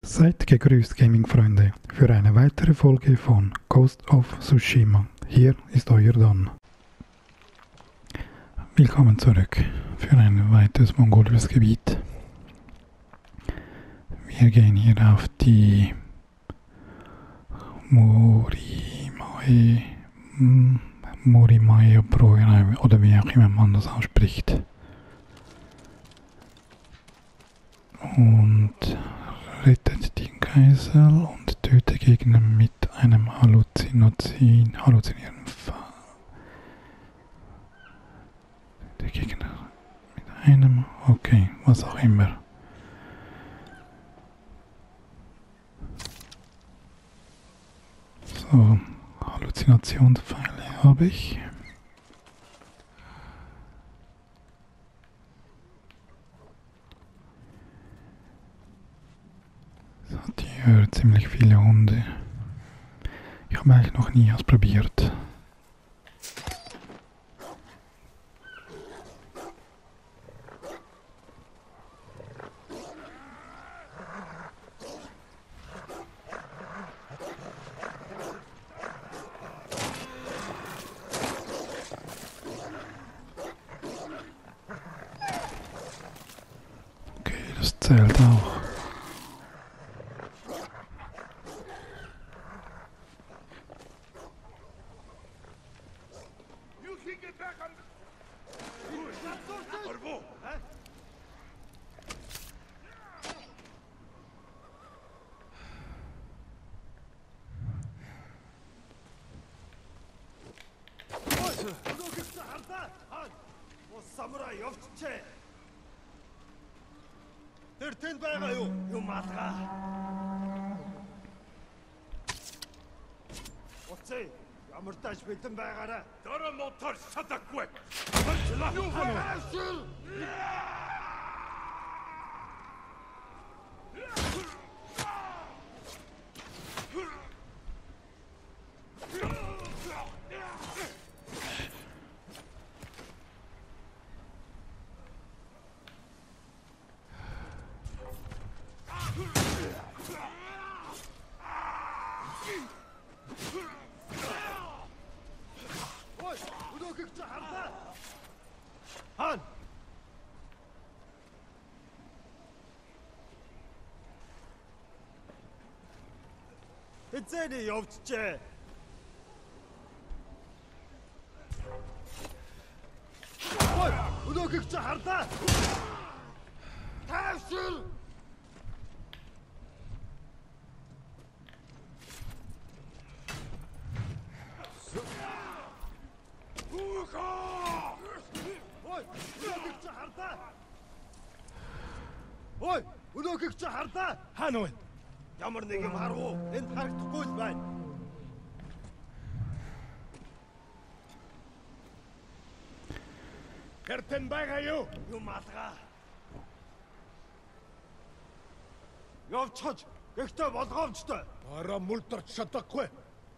Seid gegrüßt, Gaming-Freunde, für eine weitere Folge von Ghost of Tsushima. Hier ist euer Don. Willkommen zurück für ein weiteres mongolisches Gebiet. Wir gehen hier auf die Morimae-Brücke, oder wie auch immer man das ausspricht. Und rettet den Geisel und tötet Gegner mit einem halluzinierenden Fall. Der Gegner mit einem, okay, was auch immer. So, Halluzinationspfeile habe ich. Es hat hier ziemlich viele Hunde. Ich habe eigentlich noch nie ausprobiert. Okay, das zählt auch. Ямар тааш бэлэн байгаарай. Дөрөв мотор шатахгүй. Хан! Эцэний явжчээ. Ой, өнөөхийг чи харлаа. Таашир! Ой, өнөөхийг чи харлаа. Хаана вэ? Ямар нэг юм харав уу? Энд харагдахгүй л байна. Хертэн байгаа юу? Юм алгаа. Явчихж, гэхдээ болгоомжтой. Араа мултарч чадахгүй.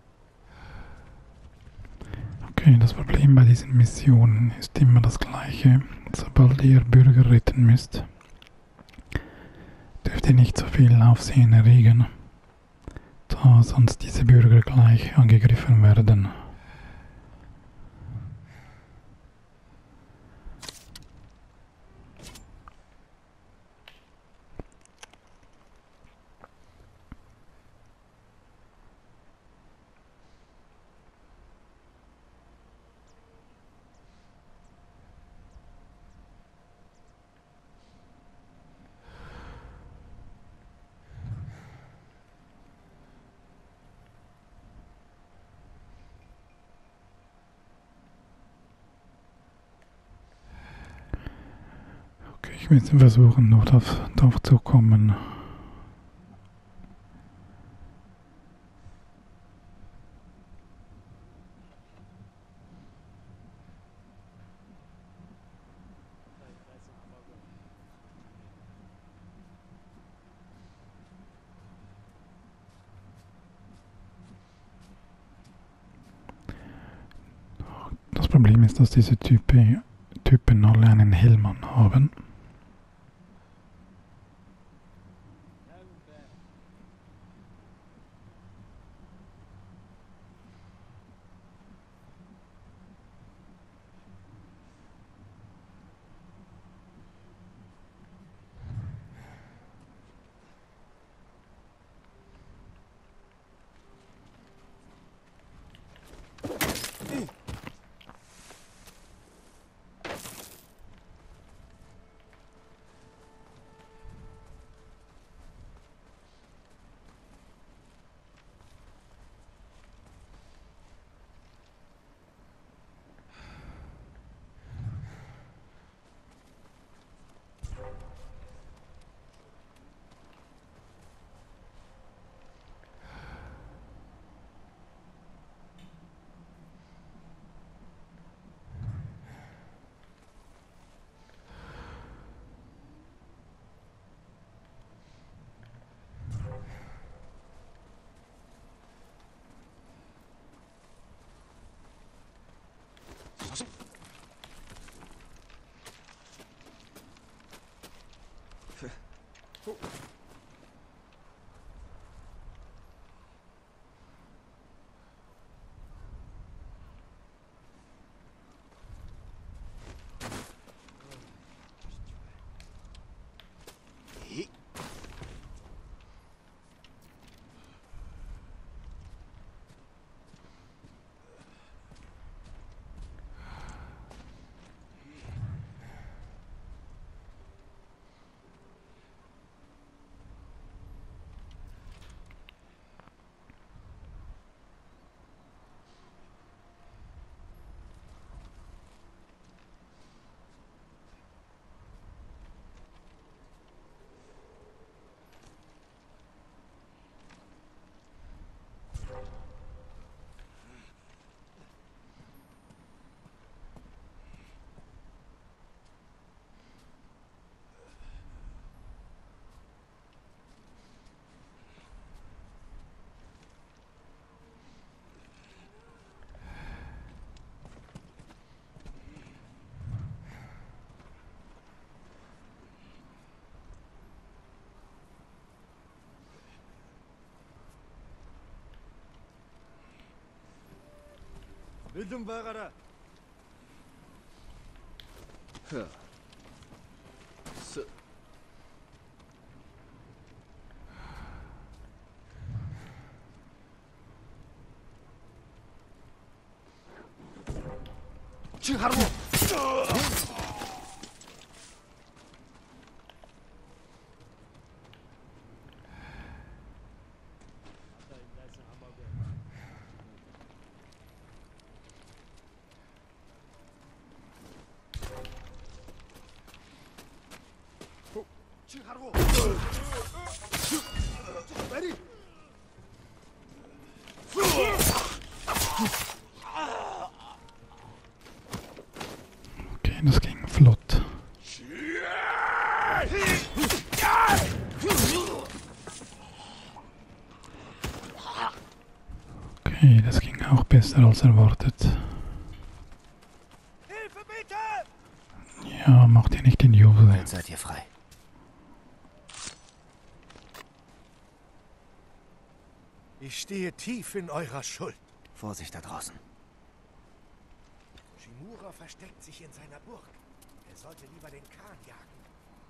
Okay, das Problem bei diesen Missionen ist immer das gleiche. Sobald ihr Bürger retten müsst, dürft ihr nicht so viel Aufsehen erregen, da sonst diese Bürger gleich angegriffen werden. Ich will versuchen, noch drauf zu kommen. Das Problem ist, dass diese Typen alle einen Helm anhaben. Бэлэн байгаарай. Чи харав уу? Чи харав уу? Бари. Okay, das ging flott. Okay, das ging auch besser als erwartet. Hilfe bitte! Ja, macht ihr nicht den Jubel. Jetzt seid ihr frei. Ich stehe tief in eurer Schuld. Vorsicht da draußen. Shimura versteckt sich in seiner Burg. Er sollte lieber den Kahn jagen.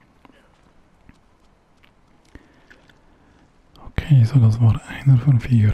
Okay, so das war einer von 4.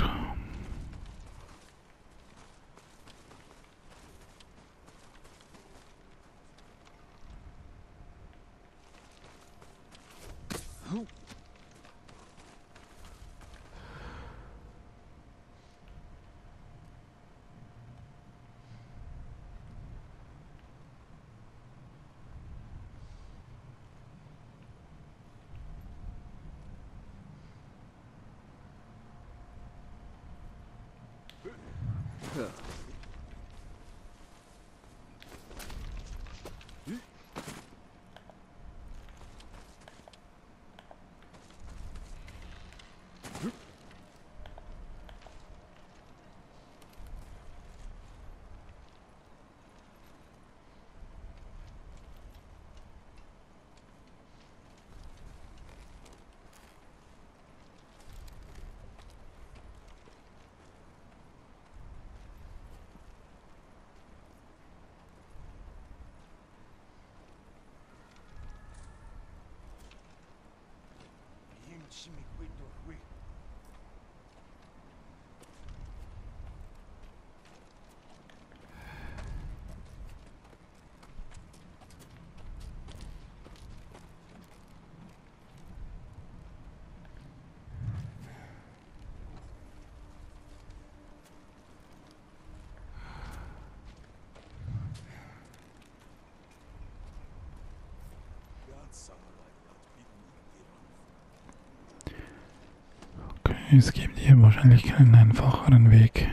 Okay, es gibt hier wahrscheinlich keinen einfacheren Weg.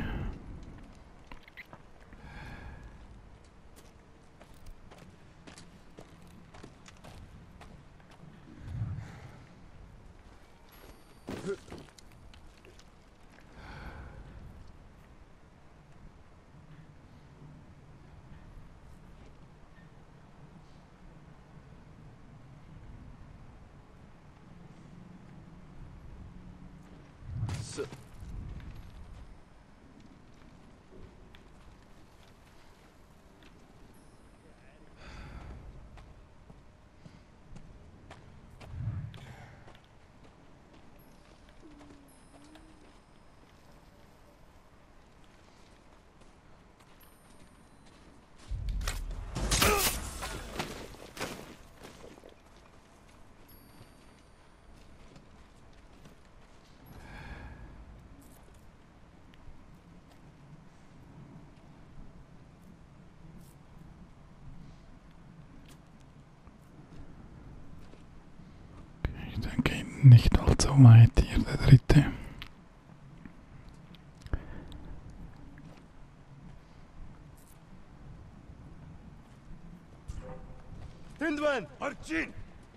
Der geht nicht allzu weit hier, der dritte. Тэнд байна. Орж ийн.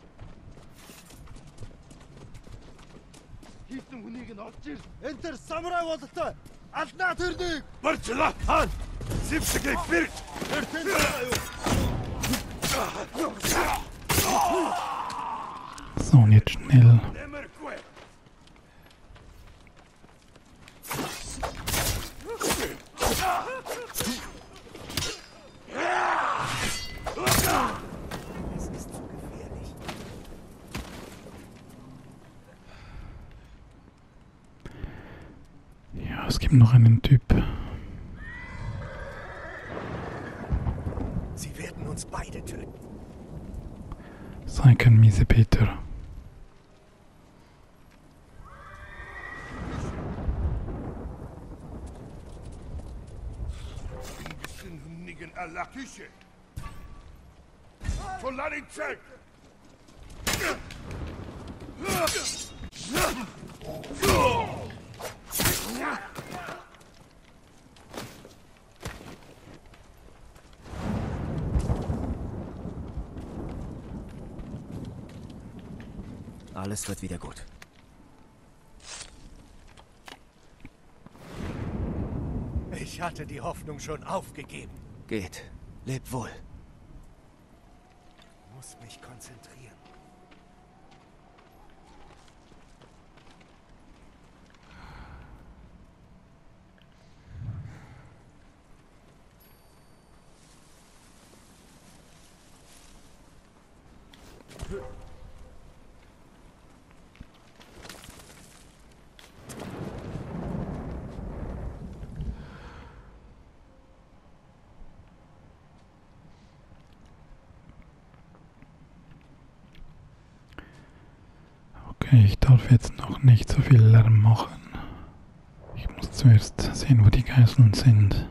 Хийсэн хүнийг нь олж ир. Энд тэр самурай бололтой. Алднаа тэрнийг. Барчлаа. Хаан. Сивсгийг бэр. Тэр тэнд байна юу? So, und jetzt schnell. Es ist zu gefährlich. Ja, es gibt noch einen Typ. Sie werden uns beide töten. Sei kein Miesepeter. Ингэсэн хүнийг нь алах тийшээ. Тулааны чаг. Alles wird wieder gut. Ich hatte die Hoffnung schon aufgegeben. Geht. Leb wohl. Muss mich konzentrieren. Okay, ich darf jetzt noch nicht so viel Lärm machen. Ich muss zuerst sehen, wo die Geiseln sind.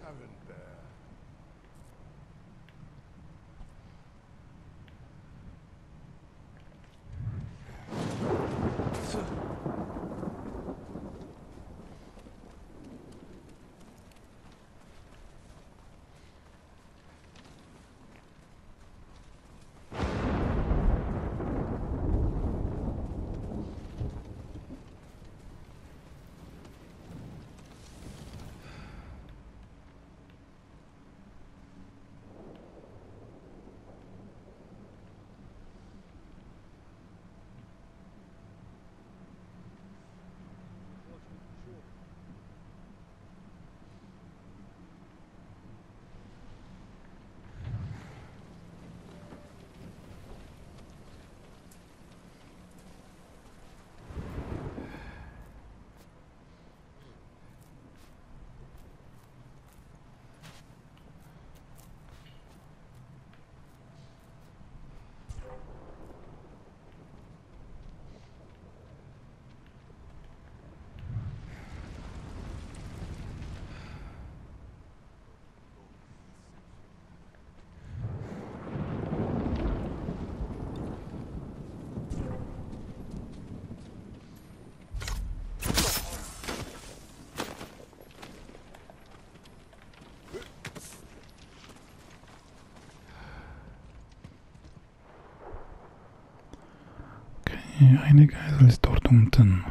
Okay, eine Geisel ist dort unten.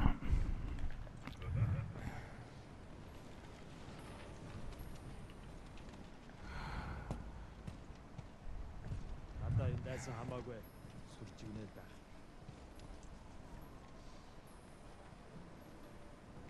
Надаа энэ дайсан хамаагүй сүрч игнээд байх.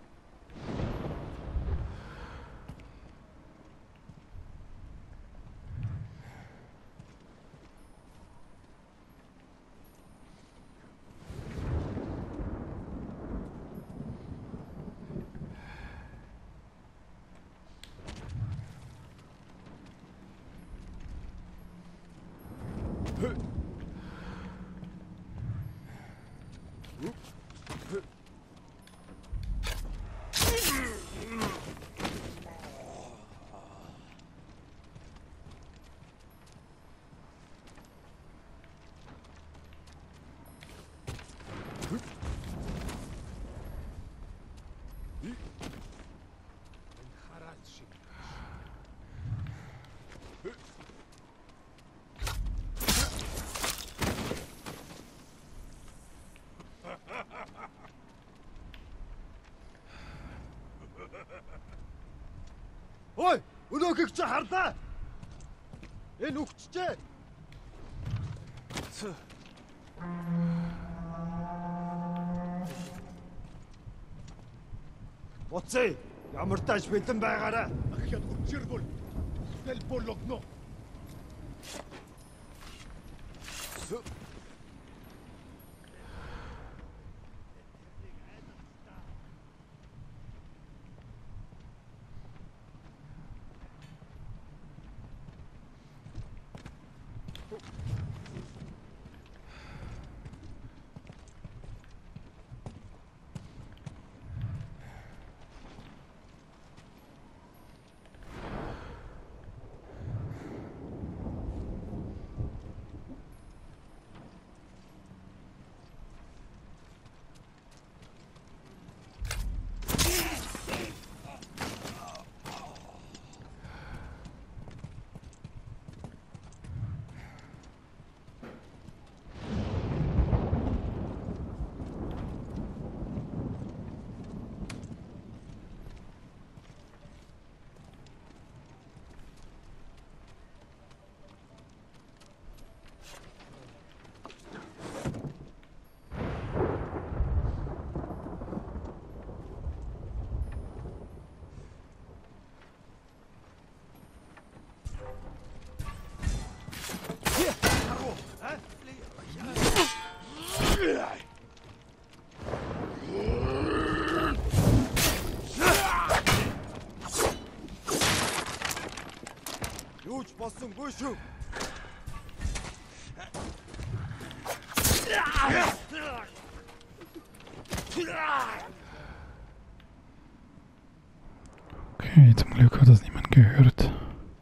Ой, өнөөхийг чи харлаа. Энэ үгчжээ. Уцээ, ямар тааш бэлэн байгаарай. Ахяд учиргул. Тэл болгоно. Юуч болсонгүй шүү. Okay, zum Glück hat das niemand gehört.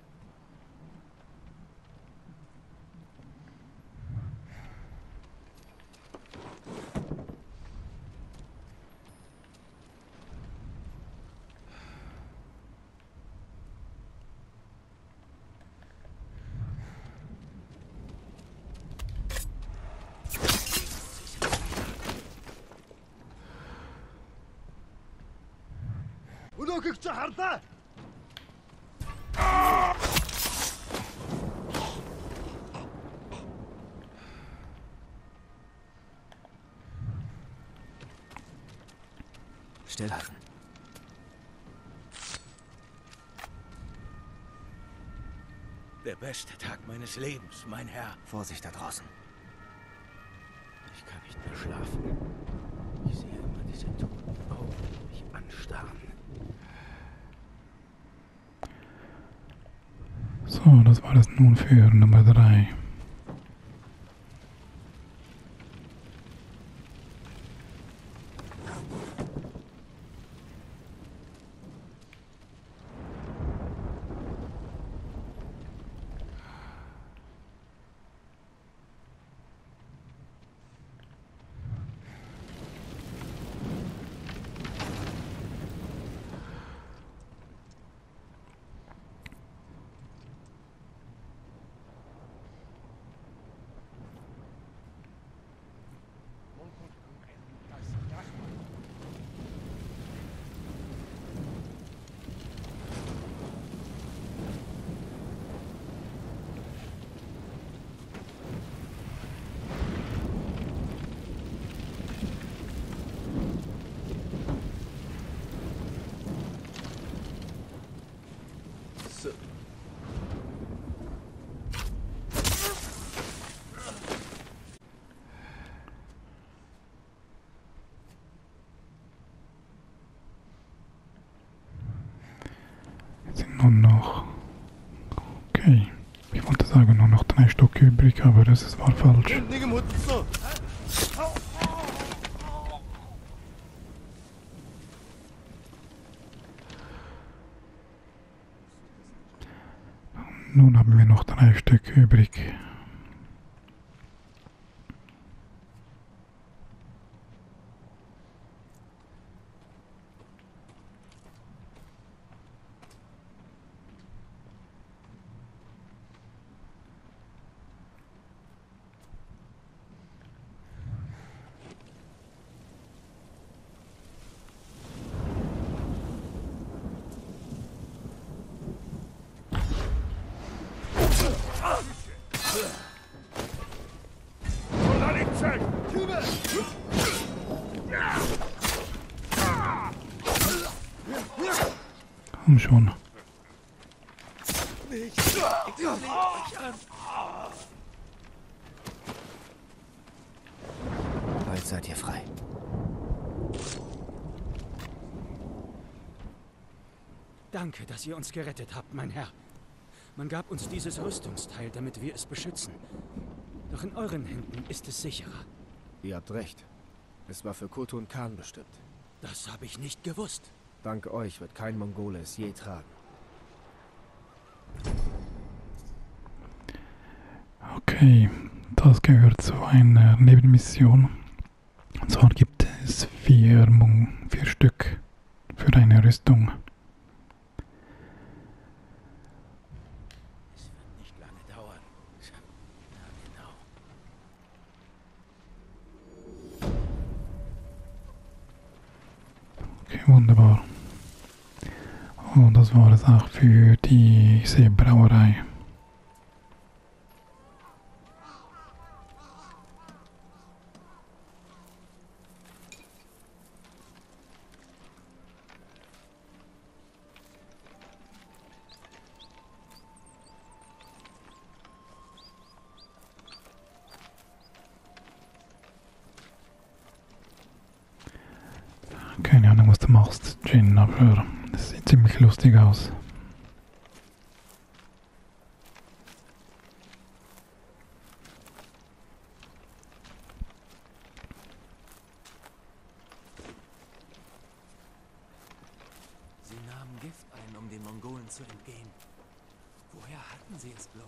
Өнөөхийг чи харлаа. Stillhalten. Der beste Tag meines Lebens, mein Herr. Vorsicht da draußen. Ich kann nicht mehr schlafen. Ich sehe immer diese toten Augen, die mich anstarren. So, das war das nun für Nummer 3. Nur noch... Okay, ich wollte sagen nur noch 3 Stück übrig, aber das war falsch. Нэг юм хөдөлсөн. Nun haben wir noch 3 Stück übrig. Komm schon. Bald seid ihr frei. Danke, dass ihr uns gerettet habt, mein Herr. Man gab uns dieses Rüstungsteil, damit wir es beschützen. Doch in euren Händen ist es sicherer. Ihr habt recht. Es war für Khotun Khan bestimmt. Das habe ich nicht gewusst. Dank euch wird kein Mongole es je tragen. Okay, das gehört zu einer Nebenmission. Und zwar gibt es 4 Stück für eine Rüstung. Es wird nicht lange dauern. Ja, genau. Okay, wunderbar. Und das war es auch für die Seebrauerei. Keine Ahnung, was du machst, Jin, aber das sieht ziemlich lustig aus. Sie nahmen Gift ein, um den Mongolen zu entgehen. Woher hatten sie es bloß?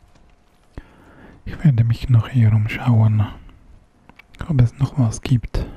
Ich werde mich noch hier umschauen, ob es noch was gibt.